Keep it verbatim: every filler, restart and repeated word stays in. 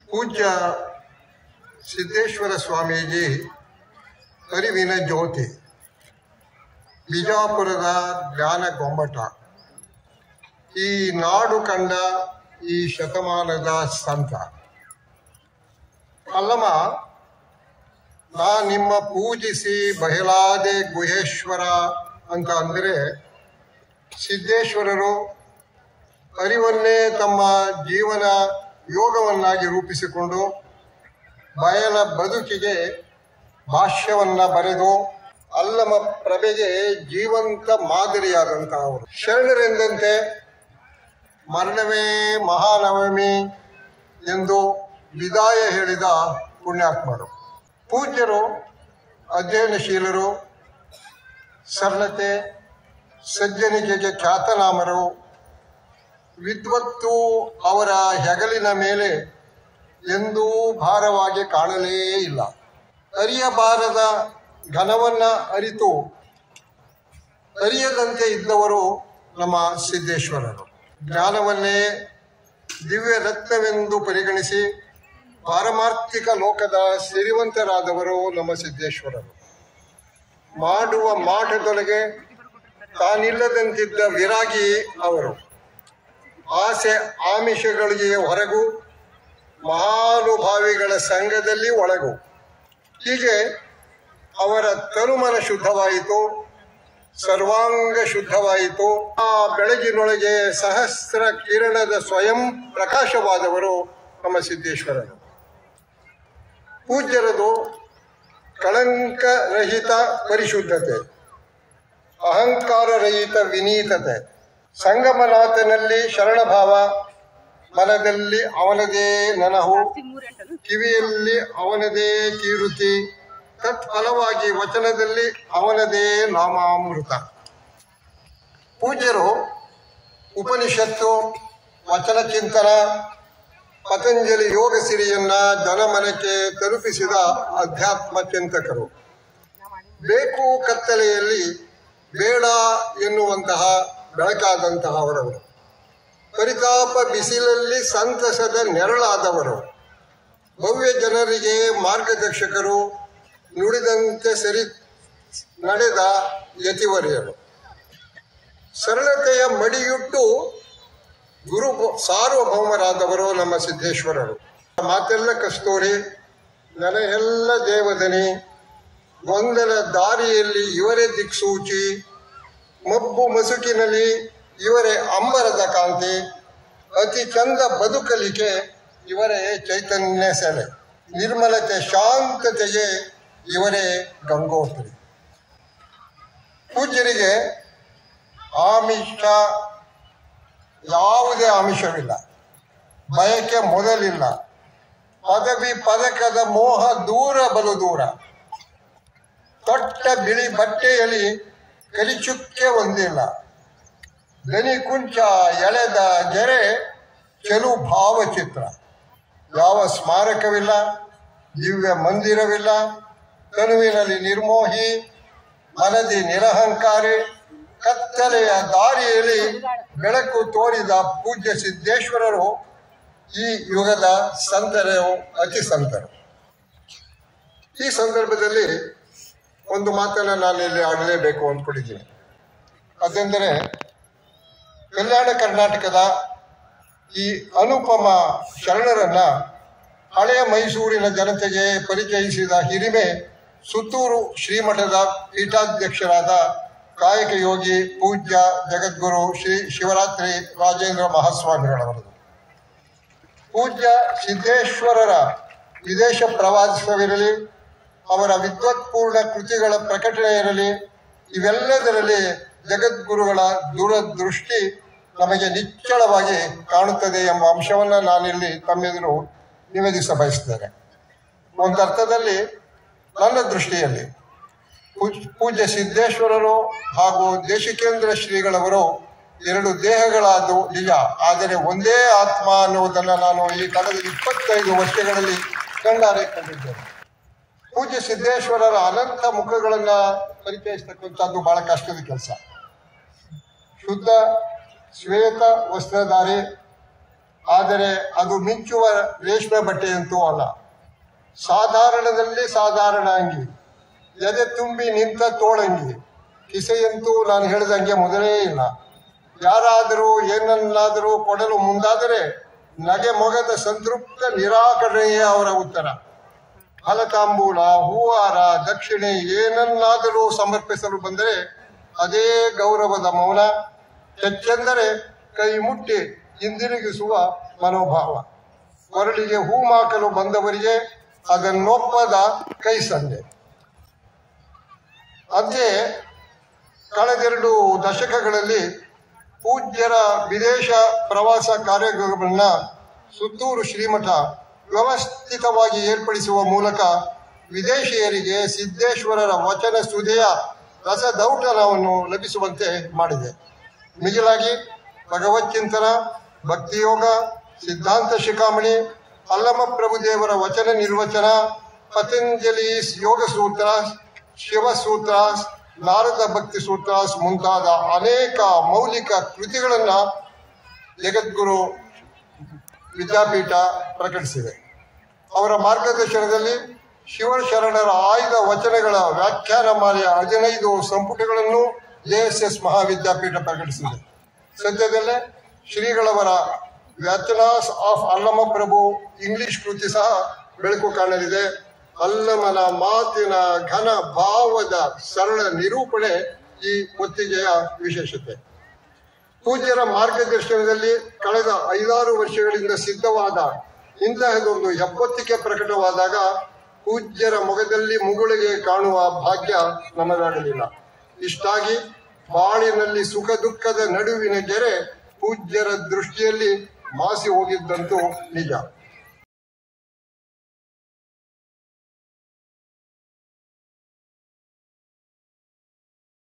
ಪೂಜ್ಯ ಸಿದ್ದೇಶ್ವರ ಸ್ವಾಮೀಜಿ ಅರಿವಿನ ಜ್ಯೋತಿ, ಬಿಜಾಪುರದ ಜ್ಞಾನ ಗೊಮ್ಮಟ, ಈ ನಾಡು ಕಂಡ ಈ ಶತಮಾನದ ಸಂತ. ಅಲ್ಲಮ್ಮ, ನಾ ನಿಮ್ಮ ಪೂಜಿಸಿ ಬಯಲಾದೆ ಗುಹೇಶ್ವರ ಅಂತ ಅಂದರೆ ಸಿದ್ದೇಶ್ವರರು ಅರಿವನ್ನೇ ತಮ್ಮ ಜೀವನ ಯೋಗವನ್ನಾಗಿ ರೂಪಿಸಿಕೊಂಡು ಬಯಲ ಬದುಕಿಗೆ ಭಾಷ್ಯವನ್ನ ಬರೆದು ಅಲ್ಲಮ ಪ್ರಭೆಗೆ ಜೀವಂತ ಮಾದರಿಯಾದಂತಹ ಅವರು. ಶರಣರೆಂದಂತೆ ಮರಣವೇ ಮಹಾನವಮಿ ಎಂದು ವಿದಾಯ ಹೇಳಿದ ಪುಣ್ಯಾತ್ಮರು. ಪೂಜ್ಯರು ಅಧ್ಯಯನಶೀಲರು, ಸರಳತೆ ಸಜ್ಜನಿಕೆಗೆ ಖ್ಯಾತನಾಮರು. ವಿದ್ವತ್ತು ಅವರ ಹೆಗಲಿನ ಮೇಲೆ ಎಂದೂ ಭಾರವಾಗಿ ಕಾಣಲೇ ಇಲ್ಲ. ಅರಿಯಬಾರದ ಘನವನ್ನ ಅರಿತು ಅರಿಯದಂತೆ ಇದ್ದವರು ನಮ್ಮ ಸಿದ್ದೇಶ್ವರರು. ಜ್ಞಾನವನ್ನೇ ದಿವ್ಯ ರತ್ನವೆಂದು ಪರಿಗಣಿಸಿ ಪಾರಮಾರ್ಥಿಕ ಲೋಕದ ಸಿರಿವಂತರಾದವರು ನಮ್ಮ ಸಿದ್ದೇಶ್ವರರು. ಮಾಡುವ ಮಾಟದೊಳಗೆ ತಾನಿಲ್ಲದಂತಿದ್ದ ವಿರಾಗಿ ಅವರು. ಆಸೆ ಆಮಿಷಗಳಿಗೆ ಹೊರಗು, ಮಹಾನುಭಾವಿಗಳ ಸಂಘದಲ್ಲಿ ಒಳಗು. ಹೀಗೆ ಅವರ ತನುಮನ ಶುದ್ಧವಾಯಿತು, ಸರ್ವಾಂಗ ಶುದ್ಧವಾಯಿತು. ಆ ಬೆಳಗಿನೊಳಗೆ ಸಹಸ್ರ ಕಿರಣದ ಸ್ವಯಂ ಪ್ರಕಾಶವಾದವರು ನಮ್ಮ ಸಿದ್ದೇಶ್ವರರು. ಪೂಜ್ಯರದು ಕಳಂಕರಹಿತ ಪರಿಶುದ್ಧತೆ, ಅಹಂಕಾರರಹಿತ ವಿನೀತತೆ. ಸಂಗಮನಾಥನಲ್ಲಿ ಶರಣಭಾವ, ಮನದಲ್ಲಿ ಅವನದೇ ನನಹು, ಕಿವಿಯಲ್ಲಿ ಅವನದೇ ಕೀರುತಿ, ತತ್ಫಲವಾಗಿ ವಚನದಲ್ಲಿ ಅವನದೇ ನಾಮಾಮೃತ. ಪೂಜ್ಯರು ಉಪನಿಷತ್ತು, ವಚನ ಚಿಂತನ, ಪತಂಜಲಿ ಯೋಗ ಸಿರಿಯನ್ನ ಜನಮನಕ್ಕೆ ತಲುಪಿಸಿದ ಅಧ್ಯಾತ್ಮ ಚಿಂತಕರು. ಬೇಕು ಕತ್ತಲೆಯಲ್ಲಿ ಬೇಡ ಎನ್ನುವಂತಹ ಬೆಳಕಾದಂತಹವರವರು. ಪರಿತಾಪ ಬಿಸಿಲಲ್ಲಿ ಸಂತಸದ ನೆರಳಾದವರು. ಭವ್ಯ ಜನರಿಗೆ ಮಾರ್ಗದರ್ಶಕರು, ನುಡಿದಂತೆ ಸರಿ ನಡೆದ ಯತಿವರ್ಯರು. ಸರಳತೆಯ ಮಡಿಯುಟ್ಟು ಗುರು ಸಾರ್ವಭೌಮರಾದವರು ನಮ್ಮ ಸಿದ್ದೇಶ್ವರರು. ಮಾತೆಲ್ಲ ಕಸ್ತೂರಿ, ನನಗೆಲ್ಲ ದೇವದನಿ, ಗೊಂದಲ ದಾರಿಯಲ್ಲಿ ಇವರೇ ದಿಕ್ಸೂಚಿ, ಮಬ್ಬು ಮಸುಕಿನಲ್ಲಿ ಇವರೇ ಅಂಬರದ ಕಾಂತಿ, ಅತಿ ಚಂದ ಬದುಕಲಿಕೆ ಇವರೇ ಚೈತನ್ಯ ಸೆಲೆ, ನಿರ್ಮಲತೆ ಶಾಂತತೆಗೆ ಇವರೇ ಗಂಗೋತ್ರಿ. ಪೂಜ್ಯರಿಗೆ ಆಮಿಷ, ಯಾವುದೇ ಆಮಿಷವಿಲ್ಲ, ಬಯಕೆ ಮೊದಲಿಲ್ಲ, ಪದವಿ ಪದಕದ ಮೋಹ ದೂರ ಬಲು ದೂರ. ತೊಟ್ಟ ಬಿಳಿ ಬಟ್ಟೆಯಲ್ಲಿ ಕಲಿಚುಕ್ಕೆ ಒಂದಿಲ್ಲ, ದನಿ ಕುಂಚ ಎಳೆದ ಗೆರೆ ಚೆಲು ಭಾವಚಿತ್ರ. ಯಾವ ಸ್ಮಾರಕವಿಲ್ಲ, ದಿವ್ಯ ಮಂದಿರವಿಲ್ಲ, ತನುವಿನಲ್ಲಿ ನಿರ್ಮೋಹಿ, ಮನದಿ ನಿರಹಂಕಾರಿ. ಕತ್ತಲೆಯ ದಾರಿಯಲ್ಲಿ ಬೆಳಕು ತೋರಿದ ಪೂಜ್ಯ ಸಿದ್ದೇಶ್ವರರು ಈ ಯುಗದ ಸಂತರು, ಅತಿ ಸಂತರು. ಈ ಸಂದರ್ಭದಲ್ಲಿ ಒಂದು ಮಾತನ್ನು ನಾನು ಇಲ್ಲಿ ಆಡಲೇಬೇಕು ಅಂದ್ಕೊಂಡಿದ್ದೀನಿ. ಅದೆಂದರೆ, ಕಲ್ಯಾಣ ಕರ್ನಾಟಕದ ಈ ಅನುಪಮ ಶರಣರನ್ನ ಹಳೆಯ ಮೈಸೂರಿನ ಜನತೆಗೆ ಪರಿಚಯಿಸಿದ ಹಿರಿಮೆ ಸುತ್ತೂರು ಶ್ರೀಮಠದ ಪೀಠಾಧ್ಯಕ್ಷರಾದ ಕಾಯಕ ಯೋಗಿ ಪೂಜ್ಯ ಜಗದ್ಗುರು ಶ್ರೀ ಶಿವರಾತ್ರಿ ರಾಜೇಂದ್ರ ಮಹಾಸ್ವಾಮಿಗಳವರದು. ಪೂಜ್ಯ ಸಿದ್ದೇಶ್ವರರ ವಿದೇಶ ಪ್ರವಾಸವಿರಲಿ, ಅವರ ವಿದ್ವತ್ಪೂರ್ಣ ಕೃತಿಗಳ ಪ್ರಕಟಣೆ ಇರಲಿ, ಇವೆಲ್ಲದರಲ್ಲಿ ಜಗದ್ಗುರುಗಳ ದೂರದೃಷ್ಟಿ ನಮಗೆ ನಿಚ್ಚಳವಾಗಿ ಕಾಣುತ್ತದೆ ಎಂಬ ಅಂಶವನ್ನು ನಾನಿಲ್ಲಿ ತಮ್ಮೆದುರು ನಿವೇದಿಸ ಬಯಸ್ತೇನೆ. ಒಂದರ್ಥದಲ್ಲಿ ನನ್ನ ದೃಷ್ಟಿಯಲ್ಲಿ ಪೂಜ್ಯ ಸಿದ್ದೇಶ್ವರರು ಹಾಗೂ ದೇಶಿಕೇಂದ್ರ ಶ್ರೀಗಳವರು ಎರಡು ದೇಹಗಳಾದವು ನಿಜ, ಆದರೆ ಒಂದೇ ಆತ್ಮ ಅನ್ನುವುದನ್ನು ನಾನು ಈ ಕಳೆದ ಇಪ್ಪತ್ತೈದು ವರ್ಷಗಳಲ್ಲಿ ಕಂಡಾರೆ ಕಂಡಿದ್ದೇನೆ. ಪೂಜ್ಯ ಸಿದ್ದೇಶ್ವರರ ಅನಂತ ಮುಖಗಳನ್ನ ಪರಿಚಯಿಸ್ತಕ್ಕಂಥದ್ದು ಬಹಳ ಕಷ್ಟದ ಕೆಲಸ. ಶುದ್ಧ ಶ್ವೇತ ವಸ್ತ್ರಧಾರಿ, ಆದರೆ ಅದು ಮಿಂಚುವ ರೇಷ್ಮೆ ಬಟ್ಟೆಯಂತೂ ಅಲ್ಲ. ಸಾಧಾರಣದಲ್ಲಿ ಸಾಧಾರಣ ಅಂಗಿ, ಎದೆ ತುಂಬಿ ನಿಂತ ತೋಳಂಗಿ. ಕಿಸೆಯಂತೂ ನಾನು ಹೇಳಿದಂಗೆ ಮೊದಲೇ ಇಲ್ಲ. ಯಾರಾದರೂ ಏನನ್ನಾದರೂ ಕೊಡಲು ಮುಂದಾದರೆ ನಗೆ ಮೊಗದ ಸಂತೃಪ್ತ ನಿರಾಕರಣೆಯೇ ಅವರ ಉತ್ತರ. ಫಲತಾಂಬೂಲ, ಹೂವಾರ, ದಕ್ಷಿಣೆ ಏನನ್ನಾದರೂ ಸಮರ್ಪಿಸಲು ಬಂದರೆ ಅದೇ ಗೌರವದ ಮೌನ. ಹೆಚ್ಚೆಂದರೆ ಕೈ ಮುಟ್ಟಿ ಹಿಂದಿರುಗಿಸುವ ಮನೋಭಾವ. ಕೊರಳಿಗೆ ಹೂ ಮಾಕಲು ಬಂದವರಿಗೆ ಅದನ್ನೊಪ್ಪದ ಕೈ ಸಂದೆ. ಅಂತೆಯೇ ಕಳೆದೆರಡು ದಶಕಗಳಲ್ಲಿ ಪೂಜ್ಯರ ವಿದೇಶ ಪ್ರವಾಸ ಕಾರ್ಯಕ್ರಮಗಳನ್ನ ಸುತ್ತೂರು ಶ್ರೀಮಠ ವ್ಯವಸ್ಥಿತವಾಗಿ ಏರ್ಪಡಿಸುವ ಮೂಲಕ ವಿದೇಶಿಯರಿಗೆ ಸಿದ್ದೇಶ್ವರರ ವಚನ ಸುಧೆಯ ರಸದೌಟನವನ್ನು ಲಭಿಸುವಂತೆ ಮಾಡಿದೆ. ಮಿಗಿಲಾಗಿ ಭಗವಚ್ಚಿಂತನ, ಭಕ್ತಿಯೋಗ, ಸಿದ್ಧಾಂತ ಶಿಖಾಮಣಿ, ಅಲ್ಲಮ ಪ್ರಭುದೇವರ ವಚನ ನಿರ್ವಚನ, ಪತಂಜಲಿ ಯೋಗ ಸೂತ್ರ, ಶಿವಸೂತ್ರ, ನಾರದ ಭಕ್ತಿ ಸೂತ್ರ ಮುಂತಾದ ಅನೇಕ ಮೌಲಿಕ ಕೃತಿಗಳನ್ನ ಜಗದ್ಗುರು ವಿದ್ಯಾಪೀಠ ಪ್ರಕಟಿಸಿದೆ. ಅವರ ಮಾರ್ಗದರ್ಶನದಲ್ಲಿ ಶಿವಶರಣರ ಆಯ್ದ ವಚನಗಳ ವ್ಯಾಖ್ಯಾನ ಮಾಲೆಯ ಹದಿನೈದು ಸಂಪುಟಗಳನ್ನು ಜೆಎಸ್ಎಸ್ ಮಹಾವಿದ್ಯಾಪೀಠ ಪ್ರಕಟಿಸಿದೆ. ಸದ್ಯದಲ್ಲೇ ಶ್ರೀಗಳವರ ವ್ಯಾಚನಾಸ್ ಆಫ್ ಅಲ್ಲಮ ಪ್ರಭು ಇಂಗ್ಲಿಷ್ ಕೃತಿ ಸಹ ಬೆಳಕು ಕಾಣಲಿದೆ. ಅಲ್ಲಮನ ಮಾತಿನ ಘನ ಭಾವದ ಸರಳ ನಿರೂಪಣೆ ಈ ಒತ್ತಿಗೆಯ ವಿಶೇಷತೆ. ಪೂಜ್ಯರ ಮಾರ್ಗದರ್ಶನದಲ್ಲಿ ಕಳೆದ ಐದಾರು ವರ್ಷಗಳಿಂದ ಸಿದ್ಧವಾದ ಇಂತಹದೊಂದು ಎಪ್ಪತ್ತಿಕೆ ಪ್ರಕಟವಾದಾಗ ಪೂಜ್ಯರ ಮೊಗದಲ್ಲಿ ಮುಗುಳಿಗೆ ಕಾಣುವ ಭಾಗ್ಯ ನಮಗಾಗಲಿಲ್ಲ. ಇಷ್ಟಾಗಿ ಬಾಳಿನಲ್ಲಿ ಸುಖ ದುಃಖದ ನಡುವಿನ ಗೆರೆ ಪೂಜ್ಯರ ದೃಷ್ಟಿಯಲ್ಲಿ ಮಾಸಿ ಹೋಗಿದ್ದಂತೂ ನಿಜ.